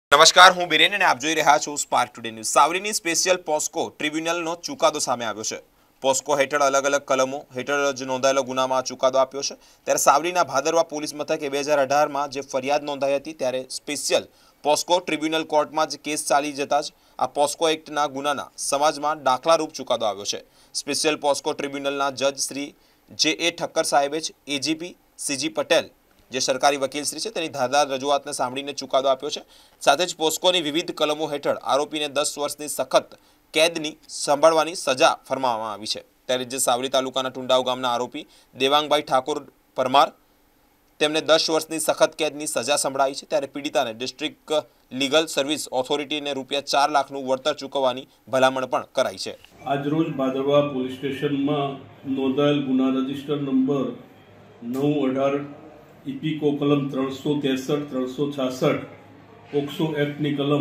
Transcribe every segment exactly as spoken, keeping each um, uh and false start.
નમસ્કાર, હું બિરેન અને આપ જોઈ રહ્યા છો સ્પાર્ક ટુડે ન્યૂઝ। સાવલીની સ્પેશિયલ પોસ્કો ટ્રિબ્યુનલનો ચુકાદો સામે આવ્યો છે। પોસ્કો હેઠળ અલગ અલગ કલમો હેઠળ જ નોંધાયેલો ગુનામાં ચુકાદો આપ્યો છે। ત્યારે સાવલીના ભાદરવા પોલીસ મથકે બે હજાર અઢારમાં જે ફરિયાદ નોંધાઈ હતી ત્યારે સ્પેશિયલ પોસ્કો ટ્રિબ્યુનલ કોર્ટમાં જ કેસ ચાલી જતા જ આ પોસ્કો એક્ટના ગુનાના સમાજમાં દાખલારૂપ ચુકાદો આવ્યો છે। સ્પેશિયલ પોસ્કો ટ્રિબ્યુનલના જજ શ્રી જે એ ઠક્કર સાહેબે જ એજીપી સીજી પટેલ જે સરकारी वकील श्री है तेनी धारदार रजूआतने सांभळीने चुकादो आप्यो छे। साथे ज पोस्कोनी विविध कलमों हेठळ आरोपीने दस वर्षनी सखत कैदनी संभाळवानी सजा फरमाववामां आवी छे। त्यारे जे सावली तालुकाना टुंडाव गामना आरोपी देवांगभाई ठाकुर परमार तेमने दस वर्षनी सखत कैदनी सजा संभळाई छे। त्यारे पीड़िताने डिस्ट्रिक्ट लीगल सर्विस ऑथोरिटीने रूपिया चार लाखनुं वळतर चूकववानी भलामण पण कराई छे। आज रोज भादरवा पोलीस स्टेशनमां नोंधाયેલ गुना रजिस्टर नंबर नौ अठार इपीको कलम त्रणसो तेसठ त्रणसो छासठ पोक्सो एक्टनी कलम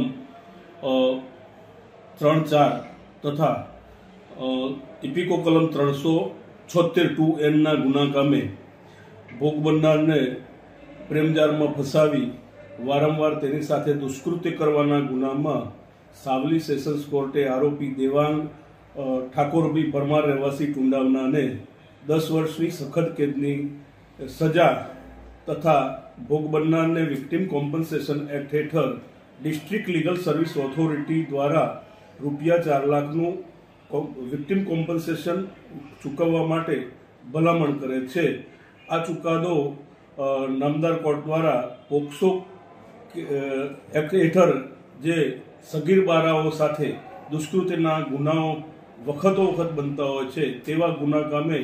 त्रण चार तथा इपीको कलम त्रणसो छोतेर टू एन ना गुना कामे भोग बननारने प्रेमजार में फसावी वारंवार तेनी साथे दुष्कृत्य करवाना गुनामां सावली सेशन्स कोर्टे आरोपी देवांग ठाकुरभाई परमार रहवासी टुंडावनाने दस वर्षनी सखत कैदनी सजा तथा भोग बननार ने विक्टिम कॉम्पन्सेशन एक्ट हेठळ डिस्ट्रिक्ट लीगल सर्विस ऑथोरिटी द्वारा रूपिया चार लाखनु विक्टिम कॉम्पन्सेशन चूकववा माटे भलामण करे छे। आ चुकादो नामदार कोर्ट द्वारा पोक्सो एक्ट हेठळ जे सगीर बाराओ साथे दुष्कृत्यना गुनाओ वखतो वखत बनता होय छे तेवा गुना कामे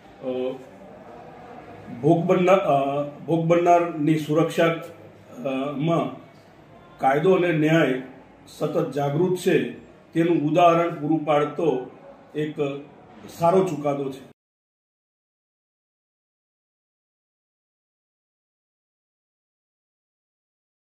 भोग बननार भोग बननारनी सुरक्षा में कायदो अने न्याय सतत जागृत छे तेनुं उदाहरण पूरुं पाडतो एक सारो चुकादो छे।